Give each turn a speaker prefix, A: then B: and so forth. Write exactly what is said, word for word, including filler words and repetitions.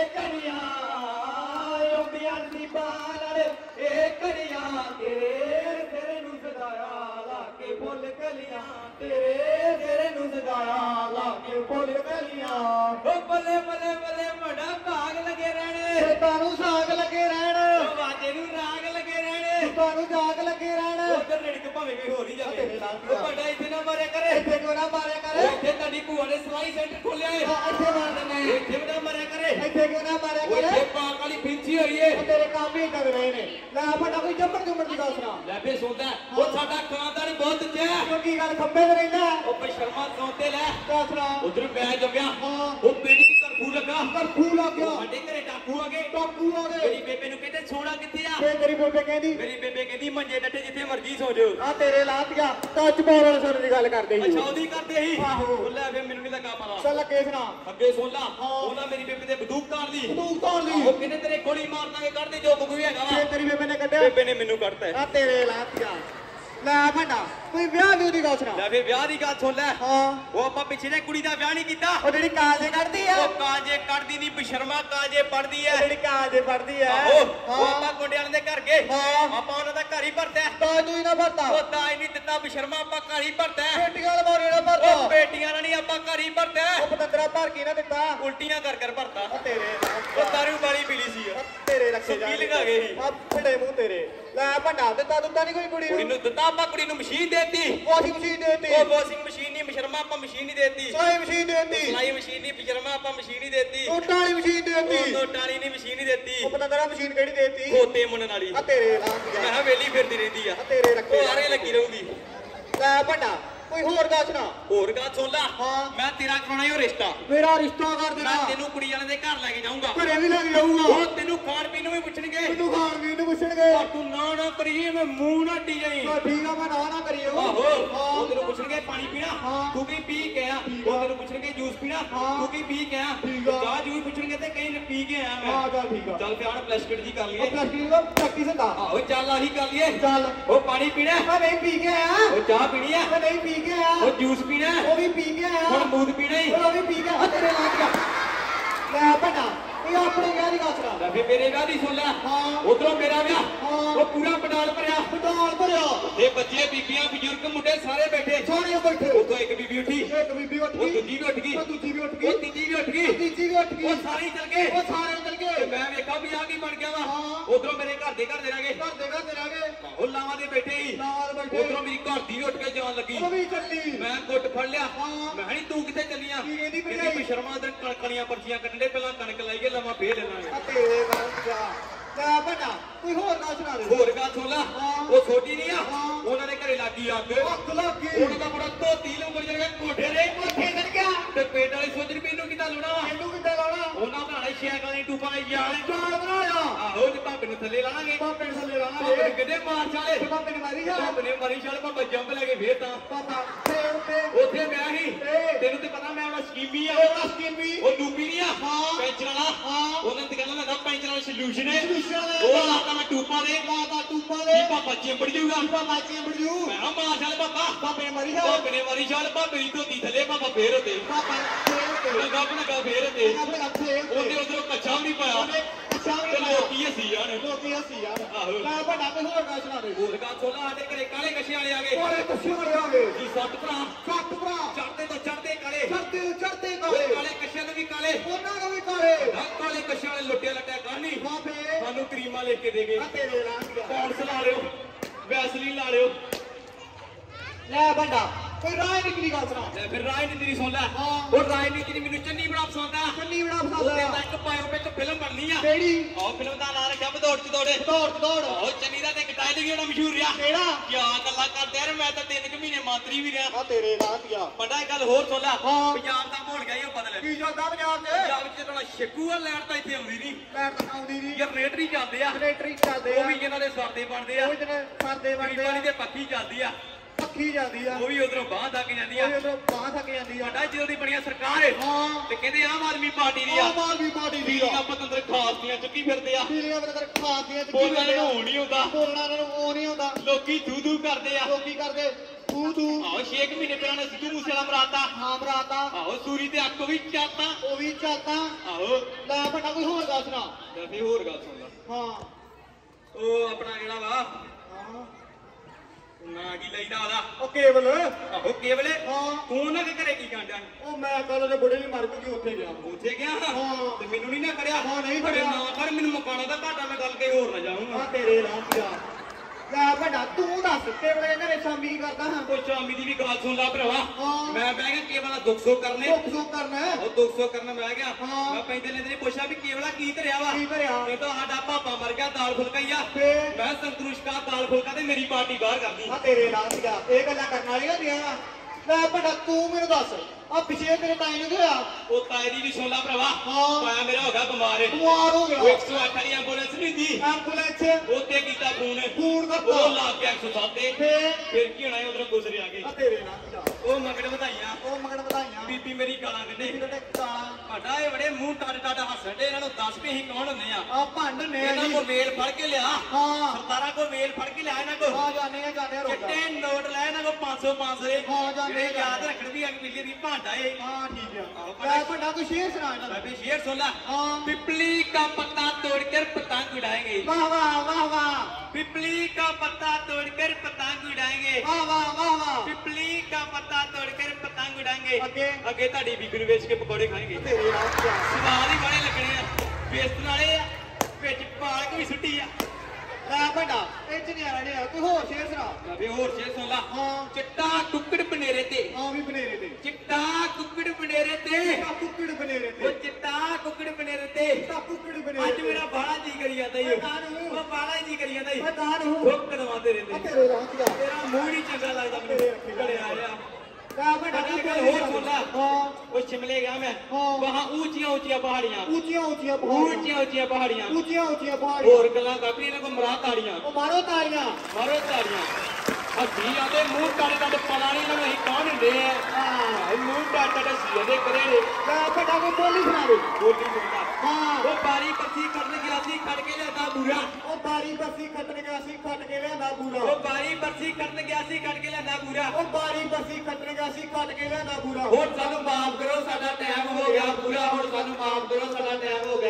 A: कड़ियां उंदियां दीवार ए कड़ियां तेरे तेरे नू सदाया लाके फुल कलियां तेरे तेरे नू सदाया लाके फुल कलियां ओ बल्ले बल्ले बल्ले बड़ा भाग लगे रहने तानू साग लगे रहने वाजे नू राग लगे रहने तानू जाग लगे रहने उधर लड़क भावे कोई हो नहीं जावे ओ बड़ा इथे ना मारे करे इथे क्यों ना मारे करे इथे तड़ी भूआ ने सलाई सेंटर खोलिया है इथे मार देने इथे ना मारे करे इथे क्यों ना मारे करे इथे पाक वाली फिंची होई है तेरे काम ही कर रहे ने ले बड़ा कोई जम्मर जुम्मर दी गल सुना ले बे सुनदा ओ साडा खानदान बहुत अच्छा है क्यों की गल खंबे ते रहंदा ओ बशर्मा सोते ले क्या सुना उधर बै जम्या हां ओ पिंड च करफू लगा करफू लग गया साडे घरे टाकू आ गए टाकू आ गए मेरी बेबे नु कहते सोना किथे आ ते तेरी बेबे कहंदी मेरी बेबे कहंदी मंजे डट्टे जिथे मर्जी सो जाओ आ तेरे लातिया टच पाउण वाले सोने दी गल करदे ही अच्छा ओदी करदे ही आहो ले फे मेनू नहीं लगा पता चल अगे सुना अगे सुन ला ओना मेरी बेबे ते बंदूक तार दी बंदूक तार दी ओ कहंदे तेरे गोली मार दांगे कढ दे जो कोई हैगा वा तेरी बेबे ने कढया बेबे ने मेनू कढता आ तेरे लातिया ले बड़ा कोई ब्याह भी दी गल सुना ले फे ब्याह दी गल सुन ले हां वो आपा पिछे ने कुड़ी दा ब्याह नहीं कीता ओ जेडी काजे कढदी है ओ काजे कढदी नहीं बशर्मा काजे पढ़दी है जेडी काजे पढ़दी है ओ आपा गोंडे वाले दे घर गए हां आपा उन्हां दा घर ही भरदा है ताज तू ही ना भरता ओ ताज नहीं दित्ता बशर्मा आपा घर ही भरदा है बेटियां वाला मोरे ना भरदा ओ बेटियां वाला नहीं आपा घर ही भरदा है ओ पतंदरा भर के ना दित्ता उल्टियां कर कर भरता ओ तेरे ओ दारू वाली पीली सी तेरे रखे जा की लगा गई आ फड़े मुंह तेरे ले बड़ा दित्ता दित्ता नहीं कोई कुड़ी कुड़ी नु दित्ता आपा कुड़ी नु मशीन देती वाशिंग मशीन देती ओ वाशिंग मशीन नहीं बशर्मा आपा मशीन नहीं देती सिलाई मशीन देती सिलाई मशीन नहीं बशर्मा आपा मशीन नहीं देती टोटा वाली मशीन देती ओ टोटा वाली नहीं मशीन नहीं देती ओ पता तेरा मशीन केड़ी देती खोते मुनन वाली आ तेरे लांग जा मैं वेली फिरदी रहंदी आ तेरे रखे ओ आरे लगी रहूगी ले बड़ा कोई होर गल सुना होर गल सुन ला हां मैं तेरा कराना ही रिश्ता मेरा रिश्ता कर देना मैं तेनू कुड़ी वाले दे घर लेके जाऊंगा घरे भी लेके जाऊंगा ओ तेनू खान पीन नु भी पुछणगे तेनू खान पीन नु पुछणगे और तू ना ना करिए मैं मुंह ना डी जाई तो ठीक है मैं ना ना करिए आहो ओ तेनू पुछणगे पानी पीना तू भी पी के आ ओ तेनू पुछणगे जूस पीना तू भी पी के आ जा जूस पुछणगे ते कहीं पी के आया मैं हां चल ठीक है चल प्यार प्लास्टिक जी कर लिए प्लास्टिक दा प्रैक्टिस होता आहो चल आही कर लिए चल ओ पानी पीना मैं नहीं पी के आया ओ चाह पीनी है मैं नहीं पी के आया ओ जूस पीना है वो भी पी के आया हुन दूध पीना ही वो भी पी के आ तेरे लाग गया ले बड़ा ये अपने ब्याह दी गल सुना ले फिर मेरे ब्याह दी सुन ले हां उधरों मेरा ब्याह हां वो पूरा पंडाल भरया पंडाल भरया ते बच्चे बीबियां बुजुर्ग मुंडे सारे बैठे सारे बैठे उतो एक बीबी उठी एक बीबी उठ गई दूजी भी उठ गई दूजी भी उठ गई तीजी भी उठ गई तीजी भी उठ गई वो सारे चल गए वो सारे चल गए मैं वेखा भी आ की बन गया वा हां उधरों मेरे घर दे घर दे रह गए घर दे घर दे रह गए ओ लावा दे बैठे ही लावा दे बैठे उधरों मेरी घर दी उठ के जान लगी वो भी चली मैं गुੱਟ फड़ लिया हां मैं नहीं तू किथे चलियां की कहंदी भई शर्मा दे कणकणियां पर्चियां कटने पहला कणक लाईए लवा फे लेना तेरे नाल जा ਲੈ ਬੜਾ ਕੋਈ ਹੋਰ ਗੱਲ ਸੁਣਾ ਦੇ ਹੋਰ ਗੱਲ ਸੁਣ ਲੈ ਉਹ ਛੋਟੀ ਨਹੀਂ ਆ ਉਹਨਾਂ ਦੇ ਘਰੇ ਲੱਗੀ ਅੱਗ ਅੱਗ ਲੱਗੀ ਉਹਨਾਂ ਦਾ ਬੜਾ ਧੋਤੀ ਲੰਗਰ ਜਿਹੜਾ ਕੋਠੇ ਦੇ ਕੋਠੇ ਚੜ ਗਿਆ ਤੇ ਪੇਟ ਵਾਲੀ ਸੋਚ ਰਹੀ ਮੈਨੂੰ ਕਿੱਦਾਂ ਲਾਉਣਾ ਮੈਨੂੰ ਕਿੱਦਾਂ ਲਾਉਣਾ ਉਹਨਾਂ ਬਣਾਣਾ ਸ਼ੈਕਲ ਦੀ ਟੂਪਾਂ ਦੀ ਜਾਲ ਜਾਲ ਬਣਾਇਆ ਆਹੋ ਤੇ ਭਾਪੇ ਨੂੰ ਥੱਲੇ ਲਾਵਾਂਗੇ ਭਾਪੇ ਨੂੰ ਥੱਲੇ ਲਾਵਾਂਗੇ ਕਿਤੇ ਮਾਰ ਚਾਲੇ ਭਾਪੇ ਨੇ ਮਾਰੀ ਜਾ ਭਾਪੇ ਨੇ ਮਾਰੀ ਚਾਲੇ ਭਾਪਾ ਜੰਪ ਲੈ ਕੇ ਫੇਰ ਤਾਂ ਪਾਪਾ ਫੇਰ ਉੱਤੇ ਉੱਥੇ ਮੈਂ ਹੀ ਤੈਨੂੰ ਤੇ ਪਤਾ ਮੈਂ ਉਹਨਾਂ ਸਕੀਮੀ ਆ ਉਹ ਸਕੀਮੀ ਉਹ ਨੂਬੀ ਨਹੀਂ ਆ ਪੈਂਚਰ ਵਾਲਾ ਉਹਨਾਂ ਤੇ ਕਹਿੰਦਾ ਮੈਂ ਪੈਂਚਰ ਵਾਲਾ ਸੋਲੂਸ਼ਨ ਹੈ ਉਹ ਲਾਤਾ ਮੈਂ ਟੂਪਾਂ ਦੇ ਲਾਤਾ ਟੂਪਾਂ ਦੇ ਪਾਪਾ ਚਿੰਬੜ ਜੂਗਾ ਪਾਪਾ ਚਿੰਬੜ ਜੂ ਮੈਂ ਮਾਰ ਚਾਲ ਪਾਪਾ ਪਾਪੇ ਮਾਰੀ ਜਾ ਪਾਪੇ ਨੇ ਮਾਰੀ ਚਾਲ ਪਾਪੇ ਦੀ ਧੋਤੀ ਥੱਲੇ ਪਾਪਾ ਫੇਰ ਹੁੰਦੇ ਪਾਪਾ ਫੇਰ ਹੁੰਦੇ ਲੱਗਾ ਆਪਣਾ ਫੇਰ ਹੁੰਦੇ ਉਹਦੇ ਉਧਰੋਂ ਕੱਚਾ ਵੀ ਨਹੀਂ ਪਾਇਆ ਕੱਚਾ ਵੀ ਨਹੀਂ ਲੋਕੀ ਹੱਸੀ ਜਾਣ ਲੋਕੀ ਹੱਸੀ ਜਾਣ ਆਹੋ ਮੈਂ ਵੱਡਾ ਕੋਈ ਹੋਰ ਗੱਲ ਸੁਣਾ ਦੇ ਹੋਰ ਗੱਲ ਸੁਣਾ ਸਾਡੇ ਘਰੇ ਕਾਲੇ ਕੱਛੇ ਵਾਲੇ ਆ ਗਏ ਕਾਲੇ ਕੱਛੇ ਵਾਲੇ ਆ ਗਏ ਜੀ ਸੱਤ ਭਰਾ ਸੱਤ ਭਰਾ ਚੜਦੇ ਤੋਂ ਚੜਦੇ ਕਾਲੇ ਚੜਦੇ ਤੋਂ ਚੜਦੇ ਕਾਲੇ ਕਾਲੇ ਕੱਛਿਆਂ ਦੇ ਵੀ ਕਾਲੇ ਉਹਨਾਂ ਦੇ ਵੀ ਕਾਲੇ ਕਾਲੇ ਕੱਛਿਆਂ ਵਾਲੇ ਲੁੱਟਿਆ ਲੱਟਿਆ ਕਾਨੀ ਬਾਬੇ ਸਾਨੂੰ ਕਰੀਮਾਂ ਲਿਖ ਕੇ ਦੇ ਗਏ ਤੇਰੇ ਰਾਂਗ ਪੌਂਸ ਲਾ ਲਿਓ ਵੈਸਲੀਨ ਲਾ ਲਿਓ ਲੈ ਵੱਡਾ ਕੋਈ ਰਾਜਨੀਤੀ ਦੀ ਗੱਲ ਸੁਣਾ ਲੈ ਫਿਰ ਰਾਜਨੀਤੀ ਦੀ ਸੁਣ ਲੈ ਉਹ ਰਾਜਨੀਤੀ ਦੀ ਮੈਨੂੰ ਚੰਨੀ ਬੜਾ ਪਸੰਦ ਆ ਚੰਨੀ ਬੜਾ ਪਸੰਦ ਆ ਤੇ ਇੱਕ ਪਾਇਓ ਵਿੱਚ ਫਿਲਮ ਬਣਨੀ ਆ ਕਿਹੜੀ ਉਹ ਫਿਲਮ ਦਾ ਨਾਂ ਰੱਖਿਆ ਬਦੌੜ ਚ ਦੌੜੇ ਦੌੜ ਚ ਦੌੜ ਉਹ ਚੰਨੀ ਦਾ ਤੇ ਇੱਕ ਡਾਇਲੌਗ ਜਿਹੜਾ ਮਸ਼ਹੂਰ ਆ ਕਿਹੜਾ ਕਿਆ ਗੱਲਾਂ ਕਰਦੇ ਯਾਰ ਮੈਂ ਤਾਂ ਤਿੰਨ ਕੁ ਮਹੀਨੇ ਮੰਤਰੀ ਵੀ ਰਿਹਾ ਆ ਤੇਰੇ ਰਾਤੀਆ ਵੱਡਾ ਇੱਕ ਗੱਲ ਹੋਰ ਸੁਣ ਲੈ ਪੰਜਾਬ ਦਾ ਮਾਹੌਲ ਗਿਆ ਇਹ ਬਦਲ ਕੀ ਚੱਲਦਾ ਪੰਜਾਬ 'ਚ ਪੰਜਾਬ 'ਚ ਤਾਂ ਸ਼ਿਕੂ ਆ ਲੈਣ ਤਾਂ ਇੱਥੇ ਆਉਂਦੀ ਨਹੀਂ ਲੈਣ ਤਾਂ ਆਉਂਦੀ ਨਹੀਂ ਯਾਰ ਰੇਟਰੀ ਚੱਲਦੇ ਆ ਰੇਟਰੀ ਚੱਲਦੇ ਆ ਉਹ ਵੀ ਇਹਨਾਂ ਦੇ ਸਰਦੇ ਬਣਦੇ ਆ ਉਹ ਜਿਹਨੇ ਸਰਦੇ ਬਣਦੇ ਆ ਦੇ ਪੱਖੀ ਚੱਲਦੀ ਆ ਪੱਖੀ ਜਾਂਦੀ ਆ ਉਹ ਵੀ ਉਧਰੋਂ ਬਾਹ ਥੱਕ ਜਾਂਦੀ ਆ ਉਹ ਉਧਰੋਂ ਬਾਹ ਥੱਕ ਜਾਂਦੀ ਆ ਵੱਡਾ ਜਦੋਂ ਦੀ ਬਣੀਆਂ ਸਰਕਾਰ ਹਾਂ ਤੇ ਕਹਿੰਦੇ ਆਮ ਆਦਮੀ ਪਾਰਟੀ ਦੀ ਆ ਆਮ ਆਦਮੀ ਪਾਰਟੀ ਦੀ ਆ ਪਤੰਦਰ ਖਾਸ ਦੀਆਂ ਚੁੱਕੀ ਫਿਰਦੇ ਆ ਪੀਲੀਆਂ ਪਤੰਦਰ ਖਾਸ ਦੀਆਂ ਚੁੱਕੀ ਫਿਰਦੇ ਆ ਬੋਲਣਾ ਨਹੀਂ ਹੁੰਦਾ ਬੋਲਣਾ ਇਹਨਾਂ ਨੂੰ ਉਹ ਨਹੀਂ ਹੁੰਦਾ ਲੋਕੀ ਦੂ ਦੂ ਕਰਦੇ ਆ ਲੋਕੀ ਕਰਦੇ ਤੂੰ ਤੂੰ ਆਹੋ ਛੇ ਮਹੀਨੇ ਪਹਿਲਾਂ ਸਿੱਧੂ ਮੂਸੇ ਵਾਲਾ ਮਰਾਤਾ ਹਾਂ ਮਰਾਤਾ ਆਹੋ ਸੂਰੀ ਤੇ ਅੱਖ ਵੀ ਚਾਤਾ ਉਹ ਵੀ ਚਾਤਾ ਆਹੋ ਲੈ ਵੱਡਾ ਕੋਈ ਹੋਰ
B: ਗੱਲ ਸੁਣਾ
A: ਤੇ ਫਿਰ ਹੋਰ ਗੱਲ ਸੁਣ ਲਾ
B: ਹਾਂ
A: ਉਹ ਆਪਣਾ ਜਿਹੜਾ ਵਾ
B: ਹਾਂ
A: ਨਾ ਕੀ ਲਈਦਾ ਉਹਦਾ
B: ਉਹ ਕੇਵਲ
A: ਆਹੋ ਕੇਵਲੇ
B: ਹਾਂ
A: ਤੂੰ ਉਹਨਾਂ ਦੇ ਘਰੇ ਕੀ ਕਾਂਡਿਆ
B: ਉਹ ਮੈਂ ਕੱਲ ਉਹਦੇ ਬੁੜੇ ਦੀ ਮਰ ਗਈ ਉੱਥੇ ਗਿਆ
A: ਉੱਥੇ ਗਿਆ
B: ਹਾਂ।
A: ਤੇ ਮੈਨੂੰ ਨਹੀਂ ਨਾ ਖੜਿਆ
B: ਹਾਂ, ਨਹੀਂ ਖੜਿਆ।
A: ਨਾ ਕਰ ਮੈਨੂੰ ਮਕਾਨਾਂ ਦਾ ਘਾਟਾ ਮੈਂ ਗੱਲ ਕੇ ਹੋਰ ਨਾ ਜਾਊਂਗਾ
B: ਆ ਤੇਰੇ ਰਾਮ ਪਿਆ ਲੈ ਵੱਡਾ ਤੂੰ ਦੱਸ ਕੇਵਲ ਘਰੇ ਸ਼ਾਮੀ ਕੀ ਕਰਦਾ ਹਾਂ
A: ਉਹ ਸ਼ਾਮੀ ਦੀ ਵੀ ਗੱਲ ਸੁਣ ਲਾ ਭਰਾਵਾ
B: ਹਾਂ।
A: ਮੈਂ ਬਹਿ ਗਿਆ ਕੇਵਲਾ ਦੁੱਖ ਸੁੱਖ ਕਰਨੇ
B: ਦੁੱਖ ਸੁੱਖ ਕਰਨਾ ਹੈ।
A: ਉਹ ਦੁੱਖ ਸੁੱਖ ਕਰਨ ਬਹਿ ਗਿਆ
B: ਹਾਂ।
A: ਮੈਂ ਪੈਂਦੇ ਲੈਂਦੇ ਨੇ ਪੁੱਛਿਆ ਵੀ ਕੇਵਲਾ ਕੀ ਕਰਿਆ ਵਾ
B: ਕੀ ਕਰਿਆ
A: ਇਹ ਤਾਂ ਸਾਡਾ ਪਾਪਾ ਮਰ ਗਿਆ ਦਾਲ ਫੁਲਕਾ ਹੀ ਆ
B: ਫੇਰ
A: ਮੈਂ ਸੰਤਰੁਸ਼ਕਾ ਦਾਲ ਫੁਲਕਾ ਤੇ ਮੇਰੀ ਪਾਰਟੀ ਬਾਹਰ ਕਰਦੀ
B: ਆ ਤੇਰੇ ਰਾਮ ਪਿਆ ਇਹ ਗੱਲਾਂ ਕਰਨ ਵਾਲੀਆਂ ਹੁੰਦੀਆਂ ਲੈ ਵੱਡਾ ਤੂੰ ਮੈਨੂੰ ਦੱਸ ਆ ਪਿਛੇ ਤੇਰੇ ਤਾਈ ਨੂੰ ਹੋਇਆ
A: ਉਹ ਤਾਏ ਦੀ ਵੀ ਸੁਣ ਲਾ ਭਰਾਵਾ
B: ਹਾਂ।
A: ਪਾਇਆ ਮੇਰਾ ਹੋ ਗਿਆ ਬਿਮਾਰ
B: ਬਿਮਾਰ ਹੋ ਗਿਆ
A: ਉਹ ਇੱਕ ਸੌ ਅੱਠ ਵਾਲੀ ਐਂਬੂਲੈਂਸ ਨਹੀਂ ਦੀ
B: ਐਂਬੂਲੈਂਸ
A: ਉੱਤੇ ਕੀਤਾ ਫੋਨ
B: ਫੋਨ ਕਰਤਾ।
A: ਉਹ ਲਾ ਕੇ ਇੱਕ ਸੌ ਸੱਤ ਤੇ
B: ਫੇਰ
A: ਫਿਰ ਕੀ ਹੋਣਾ ਉਧਰੋਂ ਗੁਜ਼ਰੇ ਆ ਗਏ
B: ਆ ਤੇਰੇ ਰਾਮ ਪਿਆ
A: ਉਹ ਮਗੜ ਵਧਾਈਆਂ
B: ਉਹ ਮਗਨ ਵਧਾਈਆਂ
A: ਬੀਬੀ ਮੇਰੀ ਗਾਲਾਂ ਕੱਢੇ
B: ਬੀਬੀ ਦੇ ਕਾਲਾ
A: ਸਾਡਾ ਇਹ ਬੜੇ ਮੂੰਹ ਟੱਡ ਟੱਡ ਹੱਸਣ ਦੇ ਇਹਨਾਂ ਨੂੰ ਦੱਸ ਵੀ ਅਸੀਂ ਕੌਣ ਹੁੰਦੇ ਆ
B: ਆ ਭੰਡ ਨੇ
A: ਇਹਨਾਂ
B: ਜੀ
A: ਕੋ ਵੇਲ ਫੜ ਕੇ ਲਿਆ
B: ਹਾਂ
A: ਸਰਦਾਰਾਂ ਕੋ ਵੇਲ ਫੜ ਕੇ ਲਿਆ ਇਹਨਾਂ ਕੋ
B: ਆ ਜਾਣੇ ਆ ਜਾਣੇ ਰੋਦਾ
A: ਚਿੱਟੇ ਨੋਟ ਲੈ ਇਹਨਾਂ ਕੋ ਪੰਜ ਸੌ ਪੰਜ ਸੌ ਦੇ
B: ਹਾਂ, ਜਾਂਦੇ
A: ਜਿਹੜੇ
B: ਜਾਂਦੇ।
A: ਯਾਦ ਰੱਖਣ ਦੀ ਅਗ ਬਿੱਲੀ ਦੀ ਭਾਂਡਾ ਏ
B: ਹਾਂ ਠੀਕ ਆ
A: ਆਹੋ,
B: ਲੈ ਵੱਡਾ ਤੂੰ ਸ਼ੇਰ ਸੁਣਾ ਇਹਨਾਂ ਦਾ
A: अबे शेर सुन ला
B: हाँ।
A: पिपली का पत्ता तोड़कर पतंग उड़ाएंगे
B: वाह वाह वाह वाह
A: पिपली का पत्ता तोड़कर पतंग उड़ाएंगे
B: वाह वाह वाह वाह
A: पिपली का पत्ता तोड़कर पतंग उड़ाएंगे
B: अगे?
A: अगे ताड़ी बीबी ਨੂੰ ਵੇਚ ਕੇ ਪਕੌੜੇ ਖਾਣਗੇ
B: ਤੇਰੇ ਰਾਮ ਪਿਆ
A: ਸਵਾਦ ਹੀ ਬੜੇ ਲੱਗਣੇ ਆ ਵੇਚਣ ਵਾਲੇ ਆ ਵਿੱਚ ਪਾਲਕ ਵੀ ਸੁੱਟੀ ਆ
B: ਲੈ ਵੱਡਾ ਇਹ ਚ ਨਿਆਰਾ ਨਹੀਂ ਆ ਕੋਈ ਹੋਰ ਸ਼ੇਰ ਸੁਣਾ
A: ਅਬੇ ਹੋਰ ਸ਼ੇਰ ਸੁਣ ਲਾ
B: ਹਾਂ
A: ਚਿੱਟਾ ਕੁੱਕੜ ਬਨੇਰੇ ਤੇ
B: ਆ ਵੀ ਬਨੇਰੇ ਤੇ
A: ਚਿੱਟਾ ਕੁੱਕੜ ਬਨੇਰੇ ਤੇ
B: ਆ ਕੁੱਕੜ ਬਨੇਰੇ
A: ਉਹ
B: ਤੇ
A: ਚਿੱਟਾ ਕੁੱਕੜ ਬਨੇਰੇ ਤੇ
B: ਆ ਕੁੱਕੜ ਬਨੇਰੇ
A: ਅੱਜ ਮੇਰਾ ਬਾਲਾ ਜੀ ਕਰੀ ਜਾਂਦਾ ਈ
B: ਓਏ ਕਾਹਨੂੰ?
A: ਉਹ ਬਾਲਾ ਹੀ ਜੀ ਕਰੀ ਜਾਂਦਾ ਈ
B: ਮੈਂ ਤਾਂ ਨੂੰ
A: ਉਹ ਕਦਵਾਉਂਦੇ
B: ਆ
A: ਰਹਿੰਦੇ
B: ਤੇਰੇ ਰਾਮ ਪਿਆ
A: ਤੇਰਾ ਮੂਡ ਹੀ ਚੰਗਾ ਲੱਗਦਾ
B: ਤੇਰੇ
A: ਮੈਨੂੰ
B: ਰੱਖੀ
A: ਘਰੇ ਆ ਰਿਹਾ
B: ਲੈ ਵੱਡਾ
A: ਇੱਕ
B: ਤੂੰ
A: ਗੱਲ ਹੋਰ ਸੁਣ ਲਾ
B: ਹਾਂ
A: ਉਹ ਸ਼ਿਮਲੇ ਗਿਆ ਮੈਂ
B: ਹਾਂ।
A: ਵਹਾਂ ਉੱਚੀਆਂ ਉੱਚੀਆਂ ਪਹਾੜੀਆਂ
B: ਉੱਚੀਆਂ ਉੱਚੀਆਂ ਪਹਾੜੀਆਂ
A: ਉੱਚੀਆਂ ਉੱਚੀਆਂ ਪਹਾੜੀਆਂ
B: ਉੱਚੀਆਂ ਉੱਚੀਆਂ ਪਹਾੜੀਆਂ
A: ਹੋਰ ਗੱਲਾਂ ਕਾਪੀ ਇਹਨਾਂ ਕੋ ਮਰਾ ਤਾੜੀਆਂ
B: ਉਹ ਮਾਰੋ ਤਾੜੀਆਂ
A: ਮਾਰੋ ਤਾੜੀਆਂ ਹੱਥੀ ਆਦੇ ਮੂੰਹ ਕੱਢ ਕੱਢ ਪਤਾ ਨਹੀਂ ਇਹਨਾਂ ਨੂੰ ਅਸੀਂ ਕੌਣ ਹੁੰਦੇ ਆ
B: ਹਾਂ
A: ਇਹ ਮੂੰਹ ਕੱਢ ਕੱਢ ਸੀ ਦੇ ਕਰੇ ਨੇ
B: ਲੈ ਵੱਡਾ ਕੋਈ ਬੋਲੀ ਸੁਣਾ ਦੇ
A: ਬੋਲੀ ਸੁਣਦਾ
B: ਹਾਂ
A: ਉਹ ਬਾਰੀ ਪੱਥੀ ਕੱਢ ਗਿਆ ਸੀ ਕੱਢ ਕੇ ਲਿਆਂਦਾ ਬੂਰਾ
B: ਉਹ ਬਾਰੀ ਬਰਸੀ ਕੱਟਣ ਗਿਆ ਸੀ ਕੱਟ ਕੇ ਲਿਆਂਦਾ ਬੂਰਾ
A: ਉਹ ਬਾਰੀ ਪੱਥੀ ਕੱਢ ਗਿਆ ਸੀ ਕੱਢ ਕੇ ਲਿਆਂਦਾ ਬੂਰਾ
B: ਉਹ ਬਾਰੀ ਬਰਸੀ ਕੱਟਣ ਗਿਆ ਸੀ ਕੱਟ ਕੇ ਲਿਆਂਦਾ ਬੂਰਾ
A: ਹੁਣ ਸਾਨੂੰ ਮਾਫ ਕਰੋ ਸਾਡਾ ਟਾਈਮ ਹੋ ਗਿਆ ਪੂਰਾ ਹੁਣ ਸਾਨੂੰ ਮਾਫ ਕਰੋ ਸਾਡਾ ਟਾਈਮ ਹੋ ਗਿਆ